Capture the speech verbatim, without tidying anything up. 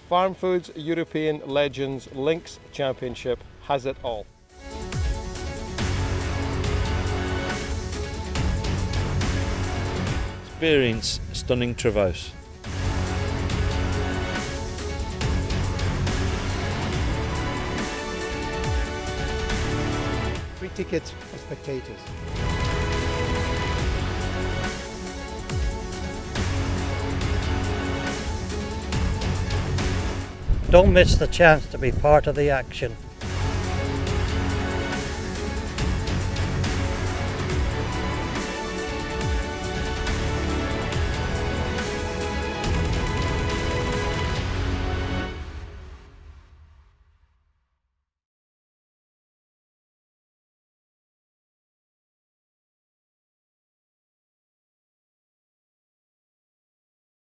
Farmfoods European Legends Links Championship has it all. Experience stunning traverse. Free tickets for spectators. Don't miss the chance to be part of the action.